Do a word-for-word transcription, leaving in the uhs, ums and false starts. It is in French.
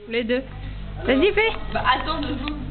Les deux. Vas-y, fais. Bah attends deux secondes.